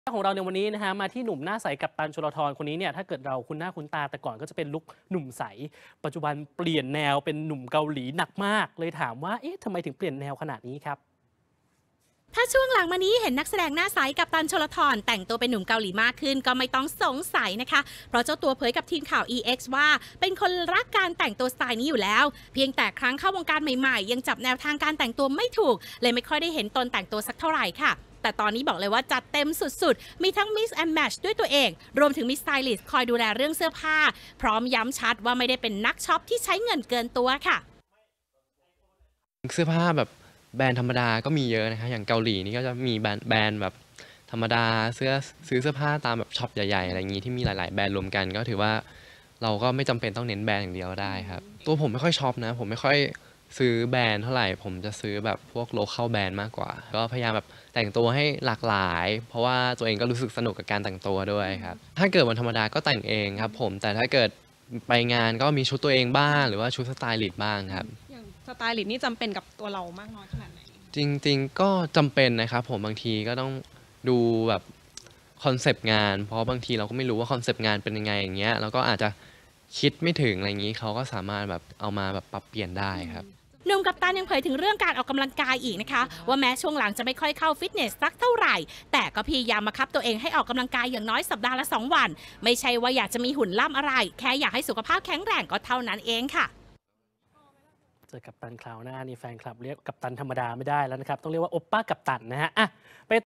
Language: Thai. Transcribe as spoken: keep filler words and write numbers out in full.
ของเราในวันนี้นะฮะมาที่หนุ่มหน้าใสกัปตันชลธรคนนี้เนี่ยถ้าเกิดเราคุ้นหน้าคุ้นตาแต่ก่อนก็จะเป็นลุคหนุ่มใสปัจจุบันเปลี่ยนแนวเป็นหนุ่มเกาหลีหนักมากเลยถามว่าเอ๊ะทำไมถึงเปลี่ยนแนวขนาดนี้ครับถ้าช่วงหลังมานี้เห็นนักแสดงหน้าใสกัปตันชลธรแต่งตัวเป็นหนุ่มเกาหลีมากขึ้นก็ไม่ต้องสงสัยนะคะเพราะเจ้าตัวเผยกับทีมข่าว อี เอ็กซ์ ว่าเป็นคนรักการแต่งตัวสไตล์นี้อยู่แล้วเพียงแต่ครั้งเข้าวงการใหม่ๆยังจับแนวทางการแต่งตัวไม่ถูกเลยไม่ค่อยได้เห็นตนแต่งตัวสักเท่าไหร่ค่ะแต่ตอนนี้บอกเลยว่าจัดเต็มสุดๆมีทั้ง Mix and Match ด้วยตัวเองรวมถึงมีสไตลิสต์คอยดูแลเรื่องเสื้อผ้าพร้อมย้ำชัดว่าไม่ได้เป็นนักช็อปที่ใช้เงินเกินตัวค่ะเสื้อผ้าแบบแบรนด์ธรรมดาก็มีเยอะนะคะอย่างเกาหลีนี่ก็จะมีแบรนด์แบรนด์แบบธรรมดาเสื้อซื้อเสื้อผ้าตามแบบช็อปใหญ่ๆอะไรอย่างนี้ที่มีหลายๆแบรนด์รวมกันก็ถือว่าเราก็ไม่จำเป็นต้องเน้นแบรนด์อย่างเดียวได้ครับตัวผมไม่ค่อยช็อปนะผมไม่ค่อยซื้อแบรนด์เท่าไหร่ผมจะซื้อแบบพวกโลคอลแบรนด์มากกว่าก็พยายามแบบแต่งตัวให้หลากหลายเพราะว่าตัวเองก็รู้สึกสนุกกับการแต่งตัวด้วยครับถ้าเกิดวันธรรมดาก็แต่งเองครับผมแต่ถ้าเกิดไปงานก็มีชุดตัวเองบ้างหรือว่าชุดสไตลิสต์บ้างครับอย่างสไตลิสต์นี่จำเป็นกับตัวเรามากน้อยขนาดไหนจริงๆก็จำเป็นนะครับผมบางทีก็ต้องดูแบบคอนเซปต์งานเพราะบางทีเราก็ไม่รู้ว่าคอนเซปต์งานเป็นยังไงอย่างเงี้ยแล้วก็อาจจะคิดไม่ถึงอะไรอย่างนี้เขาก็สามารถแบบเอามาแบบปรับเปลี่ยนได้ครับหนุ่มกัปตันยังเผยถึงเรื่องการออกกำลังกายอีกนะคะว่าแม้ช่วงหลังจะไม่ค่อยเข้าฟิตเนสสักเท่าไหร่แต่ก็พยายามบังคับตัวเองให้ออกกำลังกายอย่างน้อยสัปดาห์ละสองวันไม่ใช่ว่าอยากจะมีหุ่นล่ำอะไรแค่อยากให้สุขภาพแข็งแรงก็เท่านั้นเองค่ะเจอกัปตันคราวหน้านี่แฟนคลับเรียกกัปตันธรรมดาไม่ได้แล้วนะครับต้องเรียกว่าโอปป้ากัปตันนะฮะอ่ะไป